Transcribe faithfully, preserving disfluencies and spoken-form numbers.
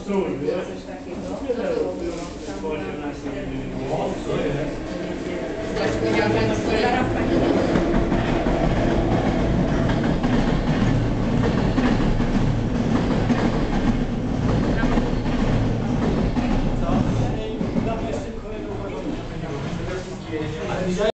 Sól, coś wiesz? takiego. Nie No to dało.